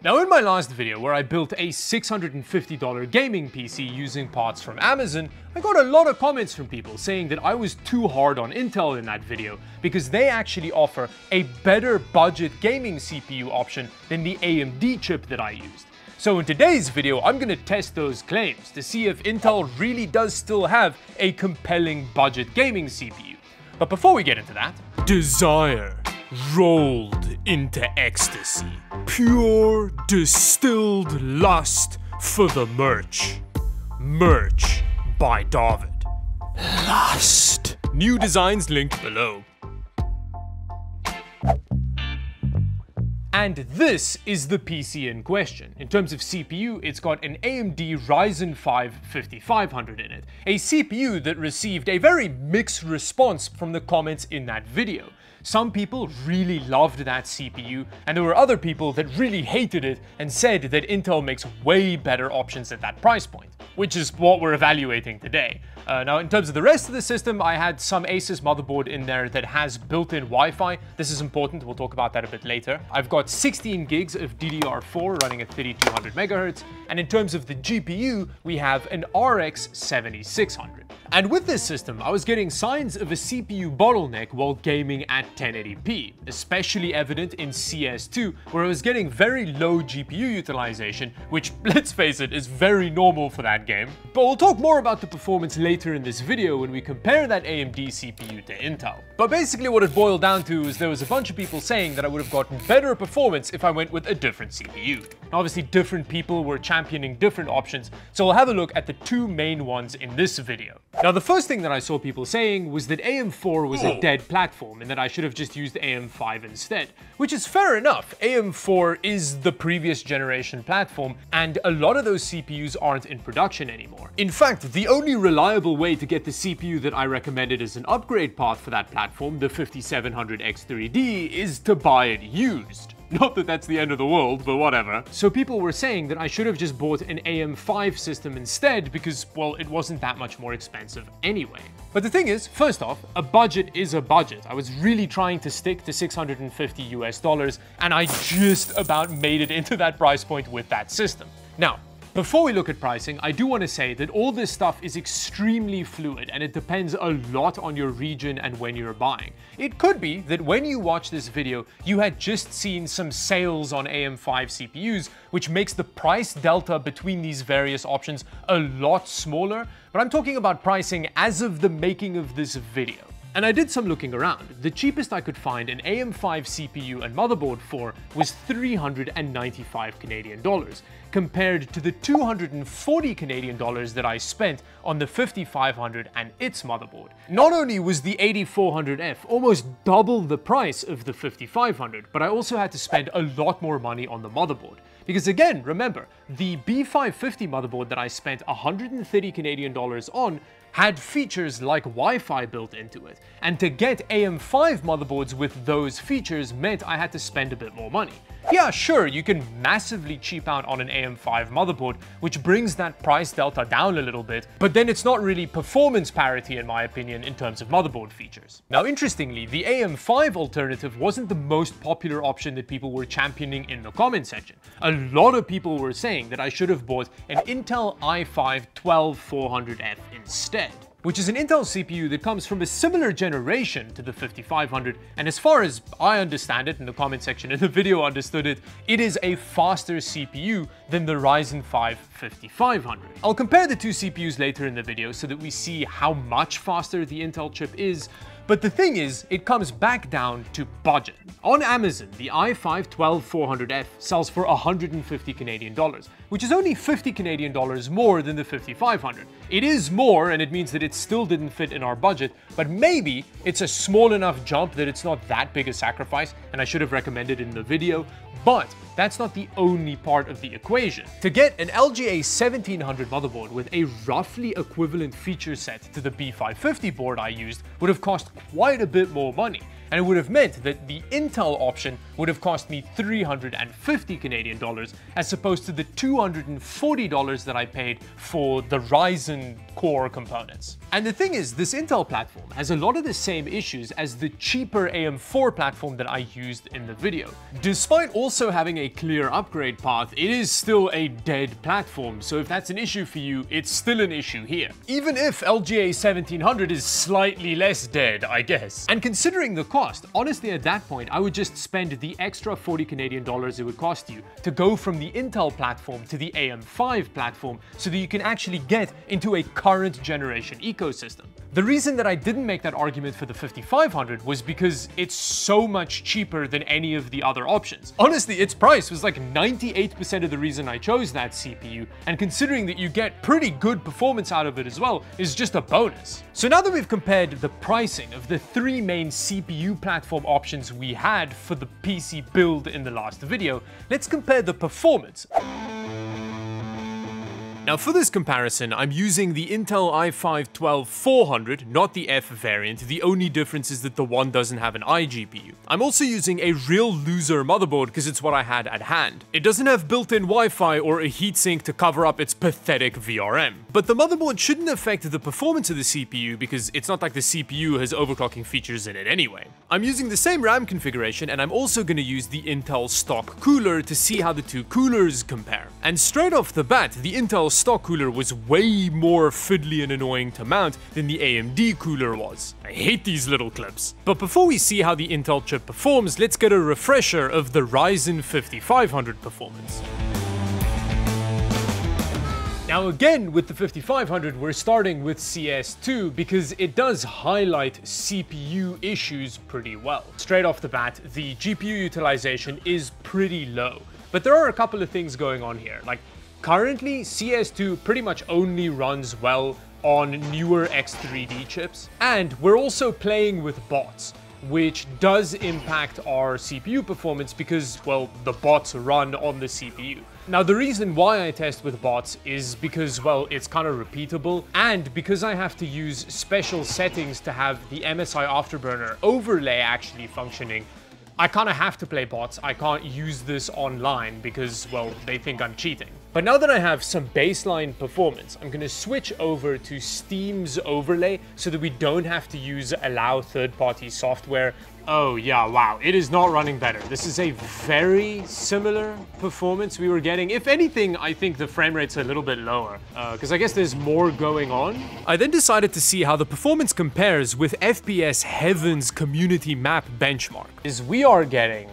Now in my last video where I built a $650 gaming PC using parts from Amazon, I got a lot of comments from people saying that I was too hard on Intel in that video because they actually offer a better budget gaming CPU option than the AMD chip that I used. So in today's video, I'm going to test those claims to see if Intel really does still have a compelling budget gaming CPU. But before we get into that, desire rolled into ecstasy. Pure distilled lust for the merch. Merch by Dawid. Lust. New designs linked below. And this is the PC in question. In terms of CPU, it's got an AMD Ryzen 5 5500 in it, a CPU that received a very mixed response from the comments in that video. Some people really loved that CPU, and there were other people that really hated it and said that Intel makes way better options at that price point, which is what we're evaluating today. Now, in terms of the rest of the system, I had some Asus motherboard in there that has built-in Wi-Fi. This is important, we'll talk about that a bit later. I've got 16 gigs of DDR4 running at 3200 MHz, and in terms of the GPU, we have an RX 7600. And with this system, I was getting signs of a CPU bottleneck while gaming at 1080p, especially evident in CS2, where I was getting very low GPU utilization, which, let's face it, is very normal for that game. But we'll talk more about the performance later in this video when we compare that AMD CPU to Intel. But basically what it boiled down to is there was a bunch of people saying that I would have gotten better performance if I went with a different CPU. Now, obviously different people were championing different options, so we'll have a look at the two main ones in this video. Now, the first thing that I saw people saying was that AM4 was a dead platform and that I should have just used AM5 instead, which is fair enough. AM4 is the previous generation platform, and a lot of those CPUs aren't in production anymore. In fact, the only reliable way to get the CPU that I recommended as an upgrade path for that platform, the 5700X3D, is to buy it used. Not that that's the end of the world, but whatever. So people were saying that I should have just bought an AM5 system instead because, well, it wasn't that much more expensive anyway. But the thing is, first off, a budget is a budget. I was really trying to stick to $650 US, and I just about made it into that price point with that system. Now, before we look at pricing, I do want to say that all this stuff is extremely fluid and it depends a lot on your region and when you're buying. It could be that when you watch this video, you had just seen some sales on AM5 CPUs, which makes the price delta between these various options a lot smaller, but I'm talking about pricing as of the making of this video. And I did some looking around. The cheapest I could find an AM5 CPU and motherboard for was 395 Canadian dollars, compared to the 240 Canadian dollars that I spent on the 5500 and its motherboard. Not only was the 8400F almost double the price of the 5500, but I also had to spend a lot more money on the motherboard. Because again, remember, the B550 motherboard that I spent 130 Canadian dollars on had features like Wi-Fi built into it, and to get AM5 motherboards with those features meant I had to spend a bit more money. Yeah, sure, you can massively cheap out on an AM5 motherboard, which brings that price delta down a little bit, but then it's not really performance parity in my opinion in terms of motherboard features. Now, interestingly, the AM5 alternative wasn't the most popular option that people were championing in the comment section. A lot of people were saying that I should have bought an Intel i5-12400F instead, which is an Intel CPU that comes from a similar generation to the 5500, and as far as I understand it in the comment section and the video understood it, it is a faster CPU than the Ryzen 5 5500. I'll compare the two CPUs later in the video so that we see how much faster the Intel chip is, but the thing is, it comes back down to budget. On Amazon, the i5-12400F sells for 150 Canadian dollars, which is only 50 Canadian dollars more than the 5500. It is more, and it means that it still didn't fit in our budget, but maybe it's a small enough jump that it's not that big a sacrifice, and I should have recommended it in the video. But that's not the only part of the equation. To get an LGA 1700 motherboard with a roughly equivalent feature set to the B550 board I used would have cost quite a bit more money. and it would have meant that the Intel option would have cost me 350 Canadian dollars as opposed to the $240 that I paid for the Ryzen core components. And the thing is, this Intel platform has a lot of the same issues as the cheaper AM4 platform that I used in the video. Despite also having a clear upgrade path, it is still a dead platform, so if that's an issue for you, it's still an issue here. Even if LGA 1700 is slightly less dead, I guess. And considering the cost, honestly at that point, I would just spend the extra 40 Canadian dollars it would cost you to go from the Intel platform to the AM5 platform so that you can actually get into a current generation ecosystem. The reason that I didn't make that argument for the 5500 was because it's so much cheaper than any of the other options. Honestly, its price was like 98% of the reason I chose that CPU, and considering that you get pretty good performance out of it as well, is just a bonus. So now that we've compared the pricing of the three main CPU platform options we had for the PC build in the last video, let's compare the performance. Now for this comparison, I'm using the Intel i5-12-400, not the F variant. The only difference is that the one doesn't have an iGPU. I'm also using a real loser motherboard because it's what I had at hand. It doesn't have built-in Wi-Fi or a heatsink to cover up its pathetic VRM. But the motherboard shouldn't affect the performance of the CPU because it's not like the CPU has overclocking features in it anyway. I'm using the same RAM configuration, and I'm also going to use the Intel stock cooler to see how the two coolers compare. And straight off the bat, the Intel stock cooler was way more fiddly and annoying to mount than the AMD cooler was. I hate these little clips. But before we see how the Intel chip performs, let's get a refresher of the Ryzen 5500 performance. Now again, with the 5500, we're starting with CS2 because it does highlight CPU issues pretty well. Straight off the bat, the GPU utilization is pretty low. But there are a couple of things going on here. Like, currently, CS2 pretty much only runs well on newer X3D chips, and we're also playing with bots, which does impact our CPU performance because, well, the bots run on the CPU. Now, the reason why I test with bots is because, well, it's kind of repeatable, and because I have to use special settings to have the MSI Afterburner overlay actually functioning. I kind of have to play bots. I can't use this online because, well, they think I'm cheating. But now that I have some baseline performance, I'm going to switch over to Steam's overlay so that we don't have to use allow third-party software. Oh yeah, wow, it is not running better. This is a very similar performance we were getting. If anything, I think the frame rate's a little bit lower, because I guess there's more going on. I then decided to see how the performance compares with FPS Heaven's community map benchmark. We are getting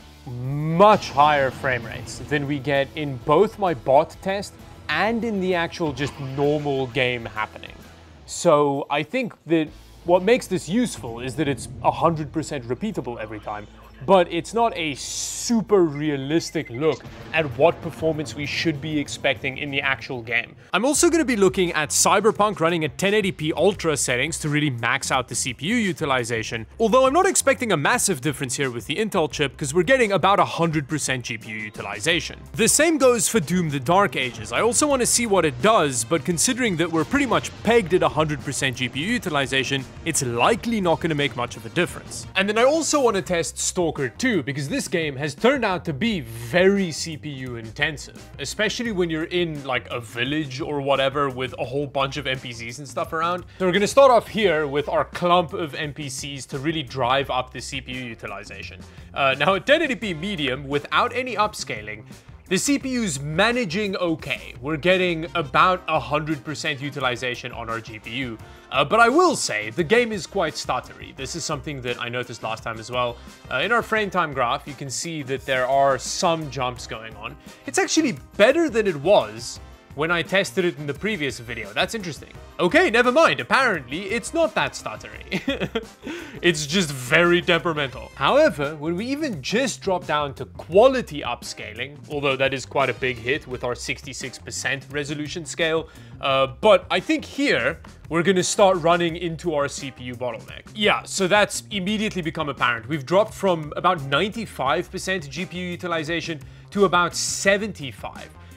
much higher frame rates than we get in both my bot test and in the actual just normal game happening. So I think that what makes this useful is that it's 100% repeatable every time, but it's not a super realistic look at what performance we should be expecting in the actual game. I'm also going to be looking at Cyberpunk running at 1080p Ultra settings to really max out the CPU utilization, although I'm not expecting a massive difference here with the Intel chip because we're getting about 100% GPU utilization. The same goes for Doom the Dark Ages. I also want to see what it does, but considering that we're pretty much pegged at 100% GPU utilization, it's likely not going to make much of a difference. And then I also want to test Stalker 2 because this game has turned out to be very CPU intensive, especially when you're in like a village or whatever with a whole bunch of NPCs and stuff around. So we're going to start off here with our clump of NPCs to really drive up the CPU utilization. Now at 1080p medium without any upscaling, the CPU's managing okay. We're getting about 100% utilization on our GPU. But I will say, the game is quite stuttery. This is something that I noticed last time as well. In our frame time graph, you can see that there are some jumps going on. It's actually better than it was when I tested it in the previous video. That's interesting. Okay, never mind. Apparently, it's not that stuttery. It's just very temperamental. However, when we even just drop down to quality upscaling, although that is quite a big hit with our 66% resolution scale, but I think here, we're gonna start running into our CPU bottleneck. Yeah, so that's immediately become apparent. We've dropped from about 95% GPU utilization to about 75%.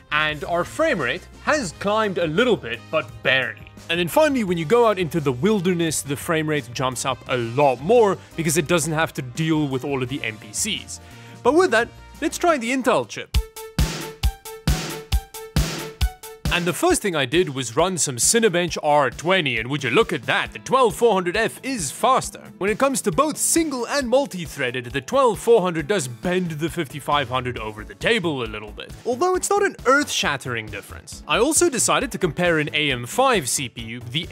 and our frame rate has climbed a little bit, but barely. And then finally, when you go out into the wilderness, the frame rate jumps up a lot more because it doesn't have to deal with all of the NPCs. But with that, let's try the Intel chip. And the first thing I did was run some Cinebench R20, and would you look at that, the 12400F is faster. When it comes to both single and multi-threaded, the 12400 does bend the 5500 over the table a little bit, although it's not an earth-shattering difference. I also decided to compare an AM5 CPU, the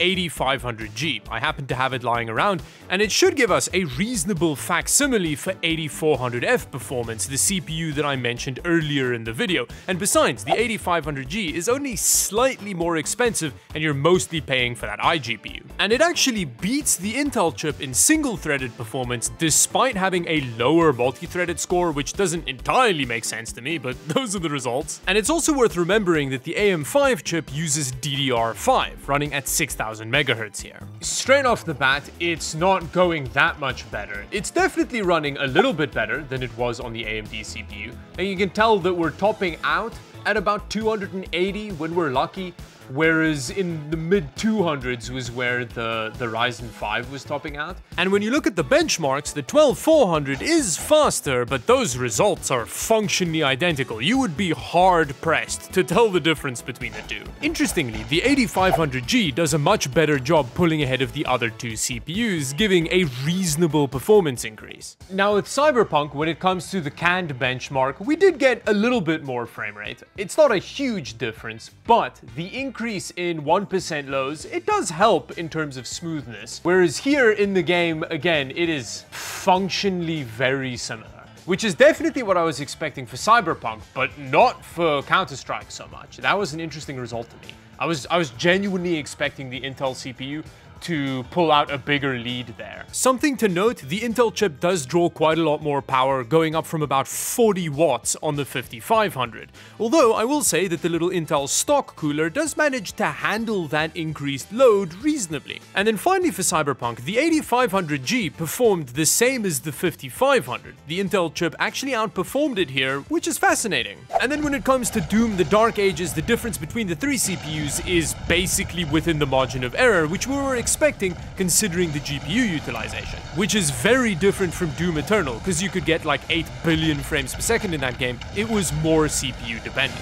8500G. I happen to have it lying around, and it should give us a reasonable facsimile for 8400F performance, the CPU that I mentioned earlier in the video. And besides, the 8500G is only slightly more expensive, and you're mostly paying for that iGPU. And it actually beats the Intel chip in single-threaded performance despite having a lower multi-threaded score, which doesn't entirely make sense to me, but those are the results. And it's also worth remembering that the AM5 chip uses DDR5, running at 6000 MHz here. Straight off the bat, it's not going that much better. It's definitely running a little bit better than it was on the AMD CPU, and you can tell that we're topping out at about 280 when we're lucky, whereas in the mid-200s was where the Ryzen 5 was topping out. And when you look at the benchmarks, the 12400 is faster, but those results are functionally identical. You would be hard-pressed to tell the difference between the two. Interestingly, the 8500G does a much better job pulling ahead of the other two CPUs, giving a reasonable performance increase. Now with Cyberpunk, when it comes to the canned benchmark, we did get a little bit more frame rate. It's not a huge difference, but the increase in 1% lows, it does help in terms of smoothness. Whereas here in the game, again, it is functionally very similar. Which is definitely what I was expecting for Cyberpunk, but not for Counter-Strike so much. That was an interesting result to me. I was genuinely expecting the Intel CPU to pull out a bigger lead there. Something to note, the Intel chip does draw quite a lot more power, going up from about 40 watts on the 5500. Although I will say that the little Intel stock cooler does manage to handle that increased load reasonably. And then finally for Cyberpunk, the 8500G performed the same as the 5500. The Intel chip actually outperformed it here, which is fascinating. And then when it comes to Doom The Dark Ages, the difference between the three CPUs is basically within the margin of error, which we were expecting considering the GPU utilization, which is very different from Doom Eternal, because you could get like 8 billion frames per second in that game. It was more CPU dependent.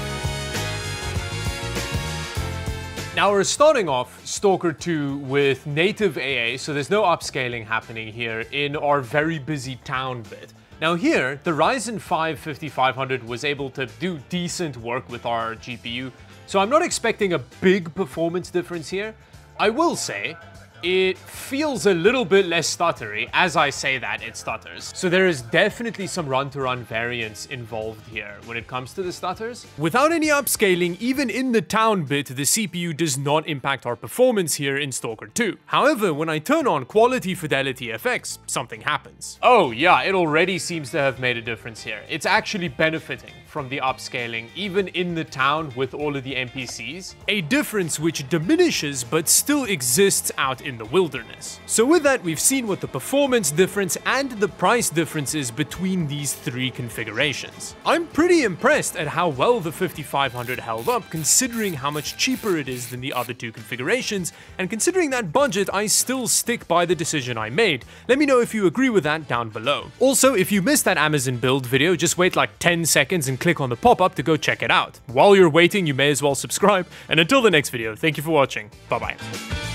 Now we're starting off Stalker 2 with native AA, so there's no upscaling happening here in our very busy town bit. Now here, the Ryzen 5 5500 was able to do decent work with our GPU, so I'm not expecting a big performance difference here. I will say, it feels a little bit less stuttery. As I say that, it stutters. So there is definitely some run-to-run variance involved here when it comes to the stutters. Without any upscaling, even in the town bit, the CPU does not impact our performance here in Stalker 2. However, when I turn on Quality Fidelity FX, something happens. Oh yeah, it already seems to have made a difference here. It's actually benefiting from the upscaling, even in the town with all of the NPCs. A difference which diminishes but still exists out in the wilderness. So with that, we've seen what the performance difference and the price difference is between these three configurations. I'm pretty impressed at how well the 5500 held up, considering how much cheaper it is than the other two configurations, and considering that budget, I still stick by the decision I made. Let me know if you agree with that down below. Also, if you missed that Amazon build video, just wait like 10 seconds and click on the pop-up to go check it out. While you're waiting, you may as well subscribe, and until the next video, thank you for watching. Bye-bye.